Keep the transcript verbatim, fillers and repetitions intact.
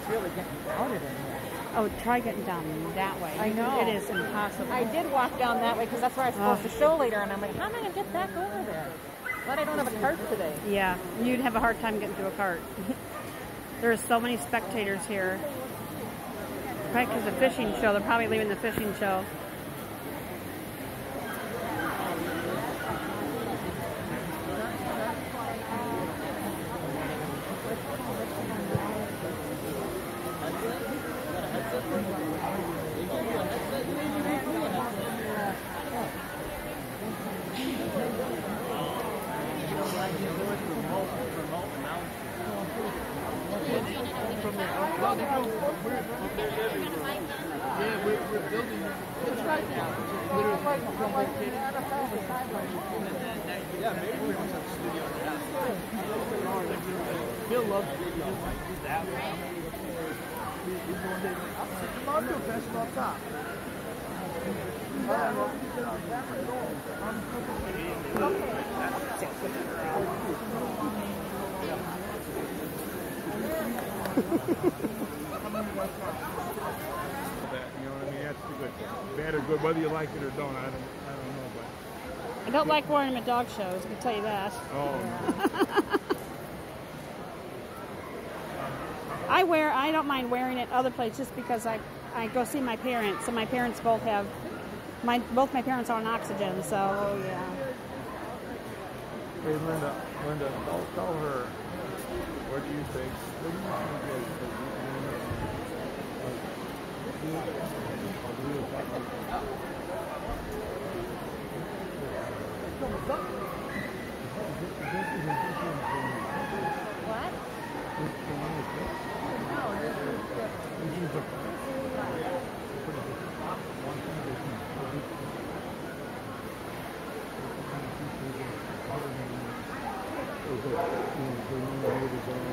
really getting crowded in here. Oh, try getting down that way. I know. It is impossible. I did walk down that way because that's where I was supposed Oh. to show later, and I'm like, how am I going to get back over there? But I don't have a cart today. Yeah, you'd have a hard time getting to a cart. There are so many spectators here. Right, because the fishing show. They're probably leaving the fishing show. Yeah, we're, we're building. It's right now. Literally. Yeah, maybe we don't have a studio in the house. Bill loves video. Might do that one. I'm doing best on top. That, you know what I mean? That's the good thing. Bad or good, whether you like it or don't, I don't, I don't know. But I don't like wearing them at dog shows. I can tell you that. oh, I wear. I don't mind wearing it other places just because I I go see my parents, and my parents both have my both my parents are on oxygen. So Oh, yeah. hey Linda, Linda, tell, tell her. What do you think? What do you think? What? No,